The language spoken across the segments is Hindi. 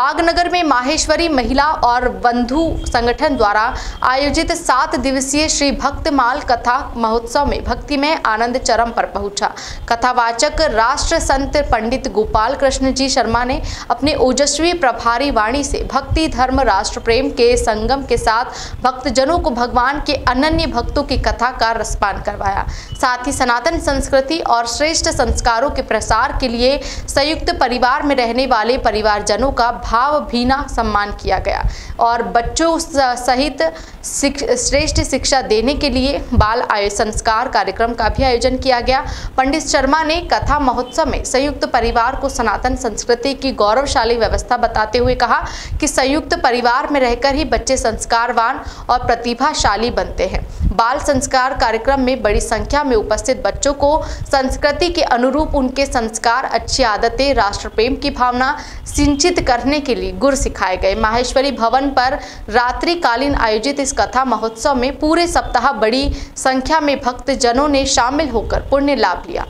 बागनगर में माहेश्वरी महिला और बंधु संगठन द्वारा आयोजित 7 दिवसीय श्री भक्तमाल कथा महोत्सव में भक्तिमय आनंद चरम पर पहुंचा। कथावाचक राष्ट्र संत पंडित गोपाल कृष्ण जी शर्मा ने अपने ओजस्वी प्रभारी वाणी से भक्ति धर्म राष्ट्र प्रेम के संगम के साथ भक्तजनों को भगवान के अनन्य भक्तों की कथा का रसपान करवाया। साथ ही सनातन संस्कृति और श्रेष्ठ संस्कारों के प्रसार के लिए संयुक्त परिवार में रहने वाले परिवारजनों का भावभीना सम्मान किया गया और बच्चों सहित श्रेष्ठ शिक्षा देने के लिए बाल आयु संस्कार कार्यक्रम का भी आयोजन किया गया। पंडित शर्मा ने कथा महोत्सव में संयुक्त परिवार को सनातन संस्कृति की गौरवशाली व्यवस्था बताते हुए कहा कि संयुक्त परिवार में रहकर ही बच्चे संस्कारवान और प्रतिभाशाली बनते हैं। बाल संस्कार कार्यक्रम में बड़ी संख्या में उपस्थित बच्चों को संस्कृति के अनुरूप उनके संस्कार, अच्छी आदतें, राष्ट्र प्रेम की भावना सिंचित करने के लिए गुर सिखाए गए। माहेश्वरी भवन पर रात्रिकालीन आयोजित इस कथा महोत्सव में पूरे सप्ताह बड़ी संख्या में भक्तजनों ने शामिल होकर पुण्य लाभ लिया।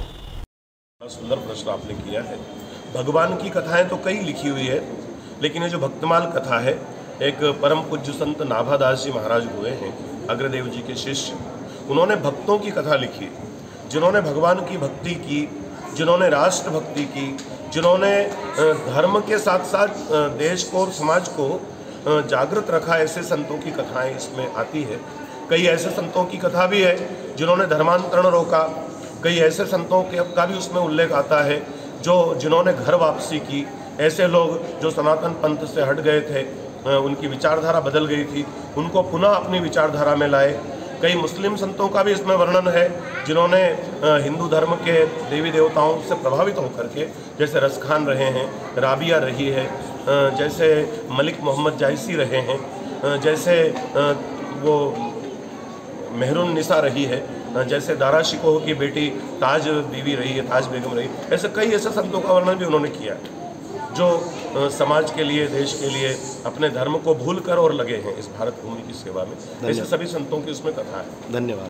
सुंदर प्रश्न आपने किया है। भगवान की कथाएं तो कई लिखी हुई है, लेकिन ये जो भक्तमाल कथा है, एक परम पूज्य संत नाभादास जी महाराज हुए हैं, अग्रदेव जी के शिष्य। उन्होंने भक्तों की कथा लिखी, जिन्होंने भगवान की भक्ति की, जिन्होंने राष्ट्र भक्ति की, जिन्होंने धर्म के साथ साथ देश को और समाज को जागृत रखा। ऐसे संतों की कथाएं इसमें आती है। कई ऐसे संतों की कथा भी है जिन्होंने धर्मांतरण रोका। कई ऐसे संतों का भी उसमें उल्लेख आता है जिन्होंने घर वापसी की। ऐसे लोग जो सनातन पंथ से हट गए थे, उनकी विचारधारा बदल गई थी, उनको पुनः अपनी विचारधारा में लाए। कई मुस्लिम संतों का भी इसमें वर्णन है जिन्होंने हिंदू धर्म के देवी देवताओं से प्रभावित होकर के, जैसे रस खान रहे हैं, राबिया रही है, जैसे मलिक मोहम्मद जायसी रहे हैं, जैसे वो मेहरुन निसा रही है, जैसे दारा शिकोह की बेटी ताज बीवी रही है, ताज बेगम रही। ऐसे कई ऐसे संतों का वर्णन भी उन्होंने किया जो समाज के लिए, देश के लिए अपने धर्म को भूल कर और लगे हैं इस भारत भूमि की सेवा में। ऐसे सभी संतों की उसमें कथा है। धन्यवाद।